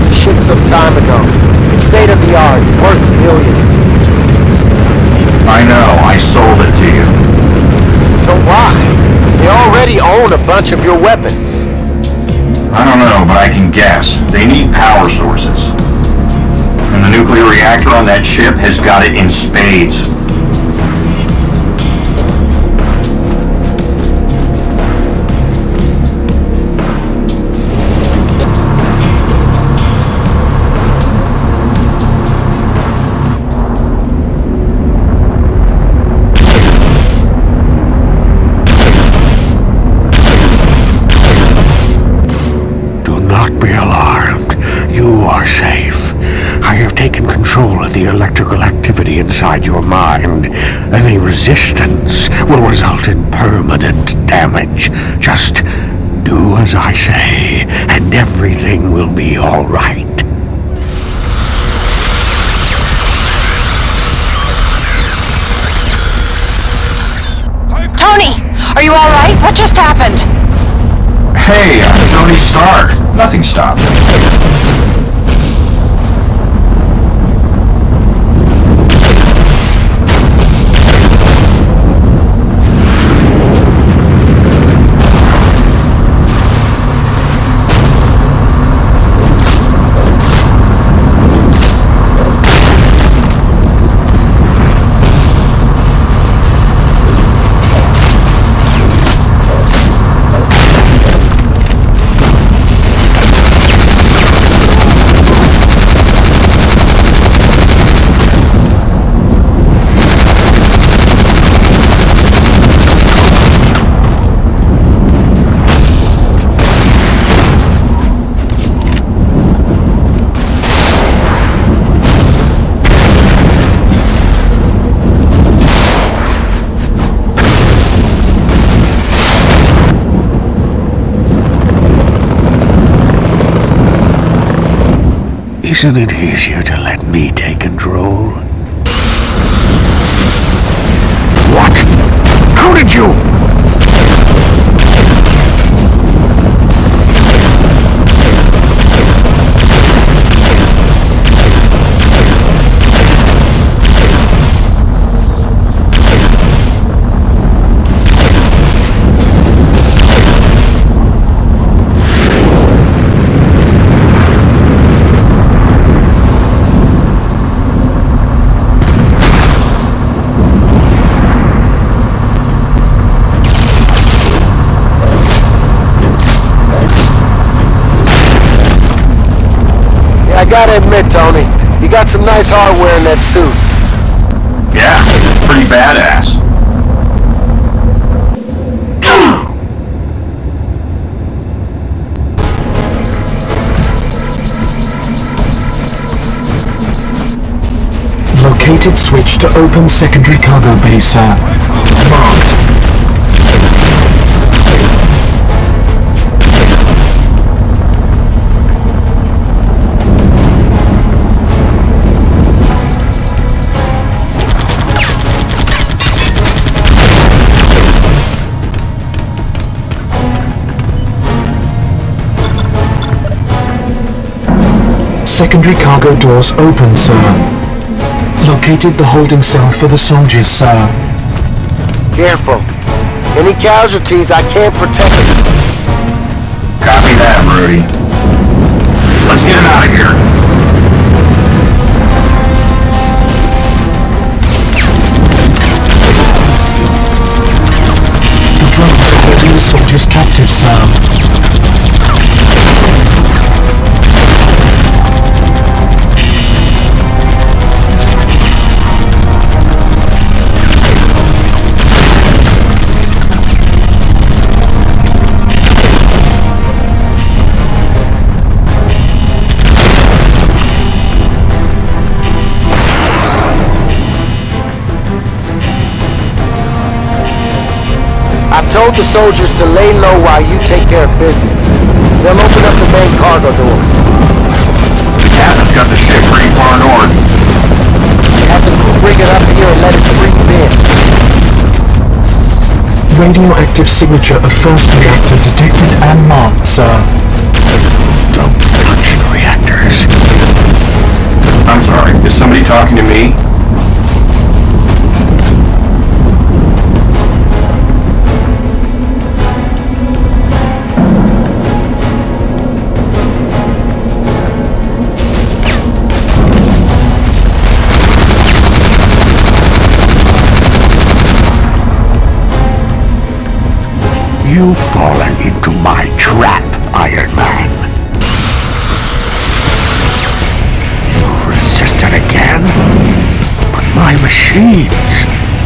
the ship some time ago. It's state-of-the-art, worth billions. I know, I sold it to you. So why? They already own a bunch of your weapons. I don't know, but I can guess. They need power sources. And the nuclear reactor on that ship has got it in spades. Control of the electrical activity inside your mind. Any resistance will result in permanent damage. Just do as I say, and everything will be all right. Tony! Are you all right? What just happened? Hey, I'm Tony Stark. Nothing stops me. Isn't it easier to let me take control? What? How did you? I gotta admit, Tony, you got some nice hardware in that suit. Yeah, it's pretty badass. Located switch to open secondary cargo bay, sir. Marked. Secondary cargo doors open, sir. Located the holding cell for the soldiers, sir. Careful. Any casualties, I can't protect them. Copy that, Rudy. Let's get him out of here. The drones are holding the soldiers captive, sir. Told the soldiers to lay low while you take care of business. They'll open up the main cargo doors. The captain's got the ship pretty far north. Have the crew bring it up here and let it freeze in. Radioactive signature of first reactor detected and marked, sir. Don't touch the reactors. talking to me? You've fallen into my trap, Iron Man. You've resisted again? But my machines...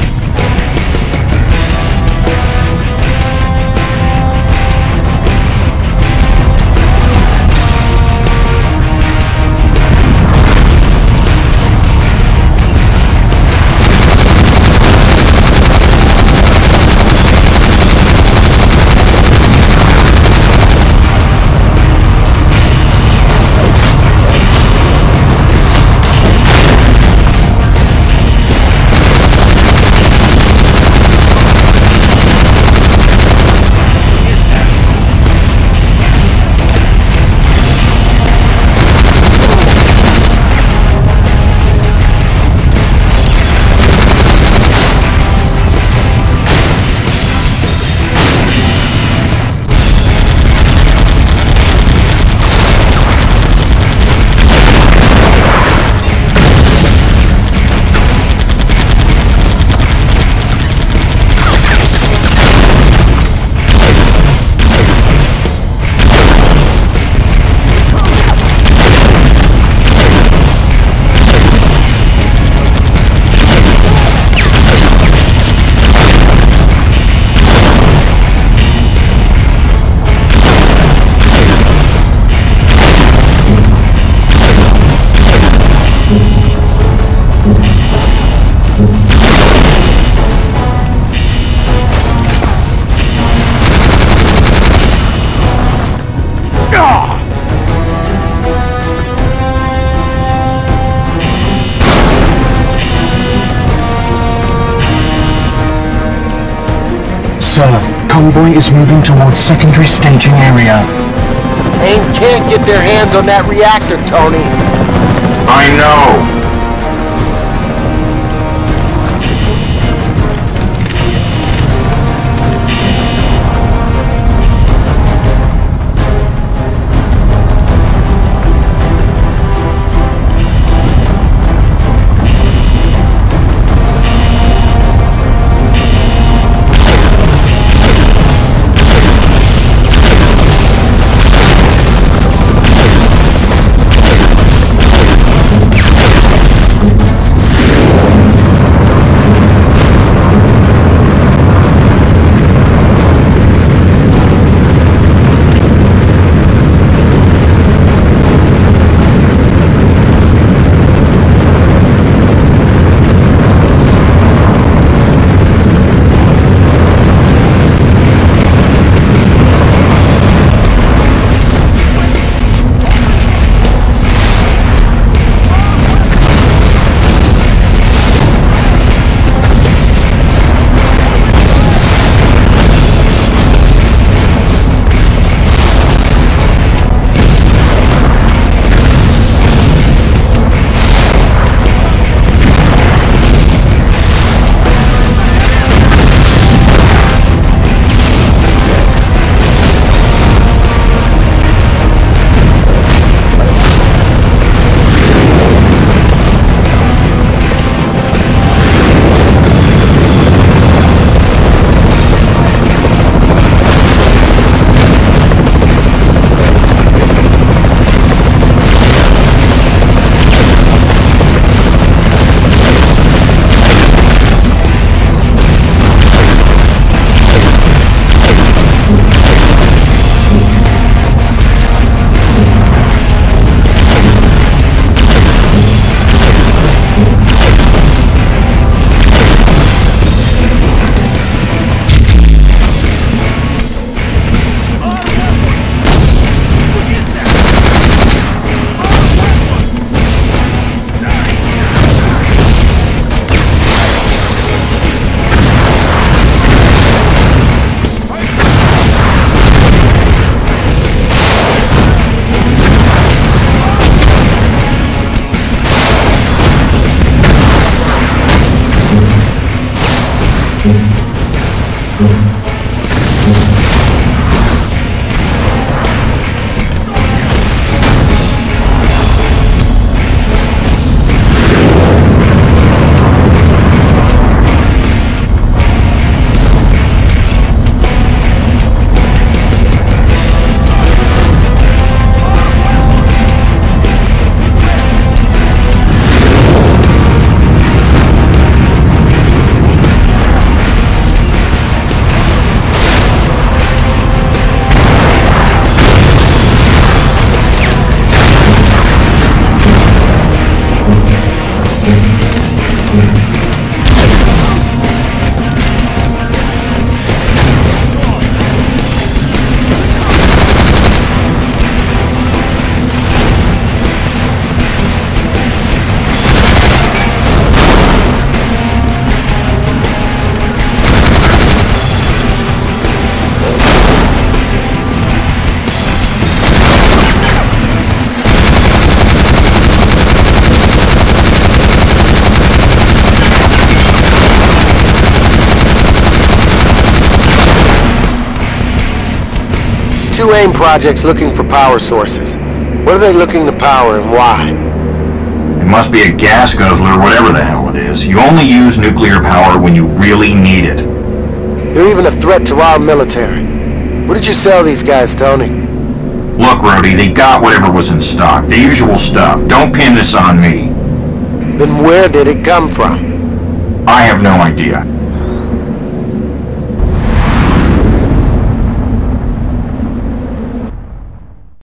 Sir, convoy is moving towards secondary staging area. AIM can't get their hands on that reactor, Tony. I know. New AIM project's looking for power sources. What are they looking to power and why? It must be a gas guzzler or whatever the hell it is. You only use nuclear power when you really need it. They're even a threat to our military. What did you sell these guys, Tony? Look, Rhodey, they got whatever was in stock. The usual stuff. Don't pin this on me. Then where did it come from? I have no idea.